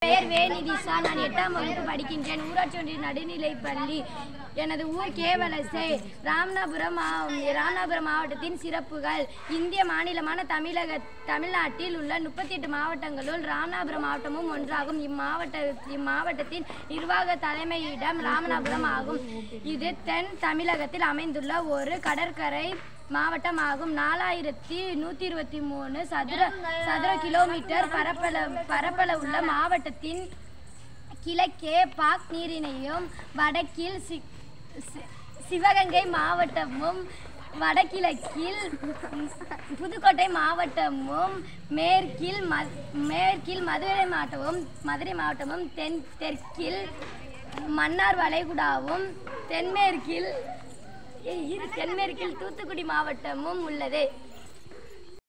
பெயர் வே நிதிஷா. நான் 8ஆம் வகுப்பு படிக்கின்றேன். ஊராட்சி ஒன்றிய நடுநிலைப்பள்ளி. எனது ஊர் கேவலசை. ராமநாதபுரம் மாவட்டத்தின் சிறப்புகள். இந்திய மாநிலமான தமிழ்நாட்டில் உள்ள 38 மாவட்டங்களுள் ராமநாதபுரம் மாவட்டமும் ஒன்றாகும். இம்மாவட்டத்தின் நிர்வாக தலைமையிடம் ராமநாதபுரம் ஆகும். இது தென் தமிழகத்தில் அமைந்துள்ள ஒரு கடற்கரை மாவட்டமாகும். 4123 சதுர கிலோமீட்டர் பரப்பளவுள்ள மாவட்டத்தின் கிழக்கே பாக் நீரிணையும், வடக்கில் சிவகங்கை மாவட்டமும், வடகிழக்கில் புதுக்கோட்டை மாவட்டமும், மேற்கில் மதுரை மாவட்டமும், தெற்கில் மன்னார் வளைகுடாவும், தென்மேற்கில் தூத்துக்குடி மாவட்டமும் உள்ளது.